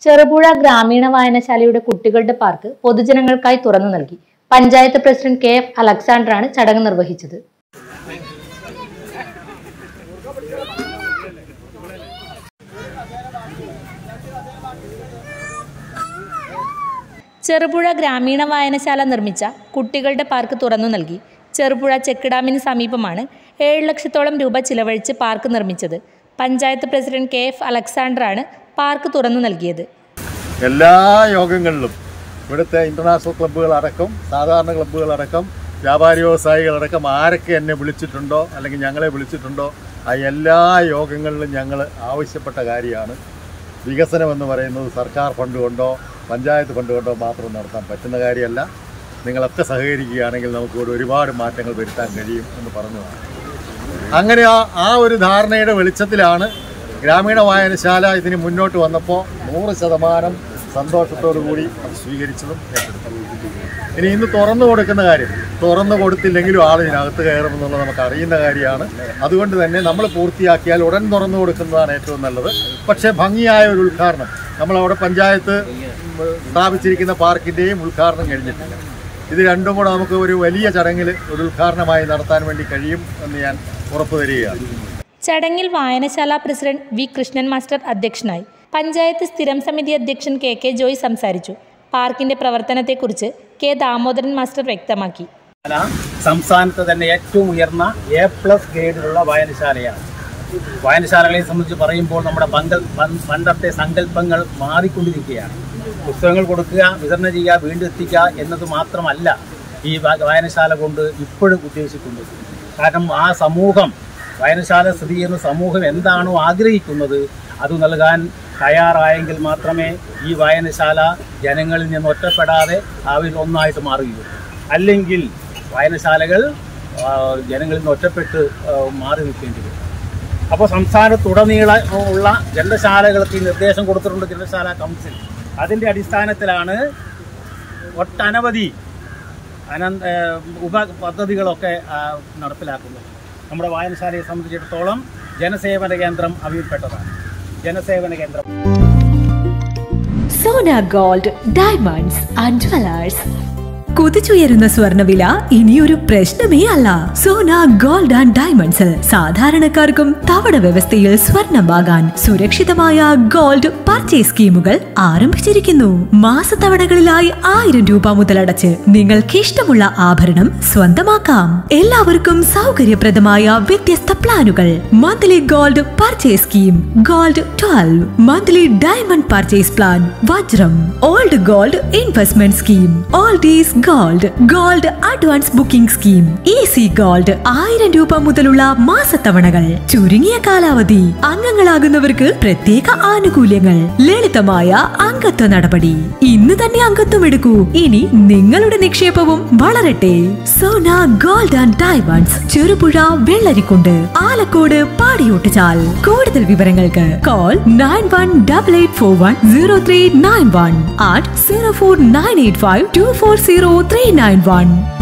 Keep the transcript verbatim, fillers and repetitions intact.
ചെറുപുഴ ഗ്രാമീണ വായനശാലയുടെ കുട്ടികളുടെ പാർക്ക് പൊതുജനങ്ങൾക്കായി തുറന്നു നൽകി. പഞ്ചായത്ത് പ്രസിഡന്റ് കെ എഫ് അലക്സാണ്ടറാണ് ചടങ്ങ് നിർവഹിച്ചത്. ചെറുപുഴ ഗ്രാമീണ വായനശാല നിർമ്മിച്ച കുട്ടികളുടെ പാർക്ക് തുറന്നു നൽകി. ചെറുപുഴ ചെക്ക് ഡാമിന് സമീപമാണ് ഏഴ് ലക്ഷത്തോളം രൂപ ചിലവഴിച്ച് പാർക്ക് നിർമ്മിച്ചത്. പഞ്ചായത്ത് പ്രസിഡന്റ് കെ എഫ് അലക്സാണ്ടറാണ് പാർക്ക് തുറന്നു നൽകിയത്. എല്ലാ യോഗങ്ങളിലും ഇവിടുത്തെ ഇൻ്റർനാഷണൽ ക്ലബ്ബുകളടക്കം സാധാരണ ക്ലബ്ബുകളടക്കം വ്യാപാരി വ്യവസായികളടക്കം ആരൊക്കെ എന്നെ വിളിച്ചിട്ടുണ്ടോ അല്ലെങ്കിൽ ഞങ്ങളെ വിളിച്ചിട്ടുണ്ടോ ആ എല്ലാ യോഗങ്ങളിലും ഞങ്ങൾ ആവശ്യപ്പെട്ട കാര്യമാണ് വികസനം എന്ന് പറയുന്നത് സർക്കാർ ഫണ്ട് കൊണ്ടോ പഞ്ചായത്ത് ഫണ്ട് കൊണ്ടോ മാത്രം നടത്താൻ പറ്റുന്ന കാര്യമല്ല. നിങ്ങളൊക്കെ സഹകരിക്കുകയാണെങ്കിൽ നമുക്ക് ഇവിടെ ഒരുപാട് മാറ്റങ്ങൾ വരുത്താൻ കഴിയും എന്ന് പറഞ്ഞതാണ്. അങ്ങനെ ആ ആ ഒരു ധാരണയുടെ വെളിച്ചത്തിലാണ് ഗ്രാമീണ വായനശാല ഇതിന് മുന്നോട്ട് വന്നപ്പോൾ നൂറ് ശതമാനം സന്തോഷത്തോടു കൂടി അത് സ്വീകരിച്ചതും ഏറ്റെടുത്തതും. ഇനി ഇന്ന് തുറന്നു കൊടുക്കുന്ന കാര്യം തുറന്നു കൊടുത്തില്ലെങ്കിലും ആൾ ഇതിനകത്ത് കയറുമെന്നുള്ളത് നമുക്ക് അറിയുന്ന കാര്യമാണ്. അതുകൊണ്ട് തന്നെ നമ്മൾ പൂർത്തിയാക്കിയാൽ ഉടൻ തുറന്നു കൊടുക്കുന്നതാണ് ഏറ്റവും നല്ലത്. പക്ഷേ ഭംഗിയായ ഒരു ഉദ്ഘാടനം നമ്മളവിടെ പഞ്ചായത്ത് സ്ഥാപിച്ചിരിക്കുന്ന പാർക്കിൻ്റെയും ഉദ്ഘാടനം കഴിഞ്ഞിട്ടില്ല. ഇത് രണ്ടും കൂടെ നമുക്ക് ഒരു വലിയ ചടങ്ങിൽ ഒരു ഉദ്ഘാടനമായി നടത്താൻ വേണ്ടി കഴിയും എന്ന് ഞാൻ ഉറപ്പു തരികയാണ്. ചടങ്ങിൽ വായനശാല പ്രസിഡന്റ് വി കൃഷ്ണൻ മാസ്റ്റർ അധ്യക്ഷനായി. പഞ്ചായത്ത് സ്ഥിരം സമിതി അധ്യക്ഷൻ കെ കെ ജോയ് സംസാരിച്ചു. പാർക്കിന്റെ പ്രവർത്തനത്തെക്കുറിച്ച് കെ ദാമോദരൻ മാസ്റ്റർ വ്യക്തമാക്കി. സംസ്ഥാനത്ത് തന്നെ ഏറ്റവും ഉയർന്ന എ പ്ലസ് ഗ്രേഡിലുള്ള വായനശാലയാണ്. വായനശാലകളെ സംബന്ധിച്ച് പറയുമ്പോൾ നമ്മുടെ പങ്ക പണ്ടത്തെ സങ്കല്പങ്ങൾ മാറിക്കൊണ്ടിരിക്കുകയാണ്. പുസ്തകങ്ങൾ കൊടുക്കുക, വിതരണം ചെയ്യുക, വീണ്ടും എത്തിക്കുക എന്നത് മാത്രമല്ല ഈ വായനശാല കൊണ്ട് ഇപ്പോഴും ഉദ്ദേശിക്കുന്നത്. കാരണം ആ സമൂഹം വായനശാല സ്ഥിതി ചെയ്യുന്ന സമൂഹം എന്താണോ ആഗ്രഹിക്കുന്നത് അത് നൽകാൻ തയ്യാറായെങ്കിൽ മാത്രമേ ഈ വായനശാല ജനങ്ങളിൽ നിന്ന് ഒറ്റപ്പെടാതെ അവരിൽ ഒന്നായിട്ട് മാറുകയുള്ളൂ. അല്ലെങ്കിൽ വായനശാലകൾ ജനങ്ങളിൽ നിന്ന് ഒറ്റപ്പെട്ട് മാറി നിൽക്കേണ്ടി വരും. അപ്പോൾ സംസ്ഥാനത്തുടനീളം ഉള്ള ഗ്രന്ഥശാലകൾക്ക് ഈ നിർദ്ദേശം കൊടുത്തിട്ടുണ്ട് ഗ്രന്ഥശാല കൗൺസിൽ. അതിൻ്റെ അടിസ്ഥാനത്തിലാണ് ഒട്ടനവധി അനന്ത ഉപ പദ്ധതികളൊക്കെ നടപ്പിലാക്കുന്നത്. നമ്മുടെ വായനശാലയെ സംബന്ധിച്ചിടത്തോളം ജനസേവന കേന്ദ്രം അവയിൽപ്പെട്ടതാണ്. ജനസേവന കേന്ദ്രം. Sona gold diamonds and jewellers. കുതിച്ചുയരുന്ന സ്വർണ്ണവില ഇനിയൊരു പ്രശ്നമേ അല്ല. സോന ഗോൾഡ് ആൻഡ് ഡയമണ്ട്സിൽ സാധാരണക്കാർക്കും തവണ വ്യവസ്ഥയിൽ സ്വർണം വാങ്ങാൻ സുരക്ഷിതമായ ഗോൾഡ് പർച്ചേസ് സ്കീമുകൾ ആരംഭിച്ചിരിക്കുന്നു. മാസത്തവണകളിലായി ആയിരം രൂപ മുതലടച്ച് നിങ്ങൾക്ക് ഇഷ്ടമുള്ള ആഭരണം സ്വന്തമാക്കാം. എല്ലാവർക്കും സൗകര്യപ്രദമായ വ്യത്യസ്ത പ്ലാനുകൾ. Monthly gold purchase scheme, gold twelve, monthly diamond purchase plan, വജ്രം, old gold investment scheme, oldies gold, gold advance booking scheme, easy gold, ആയിരം രൂപ മുതലുള്ള മാസത്തവണകൾ, ചുരുങ്ങിയ കാലാവധി, അംഗങ്ങളാകുന്നവർക്ക് പ്രത്യേക ആനുകൂല്യങ്ങൾ, ലളിതമായ അംഗത്വ നടപടി. ഇന്ന് തന്നെ അംഗത്വം എടുക്കൂ. ഇനി നിങ്ങളുടെ നിക്ഷേപവും വളരട്ടെ. Sona gold and diamonds, Cherupuzha, Vellarikundu, Alakode, Padiyottuchal. കൂടുതൽ വിവരങ്ങൾക്ക് call nine one double eight four one zero three nine one ആറ്റ് zero four nine eight five two four zero three nine one.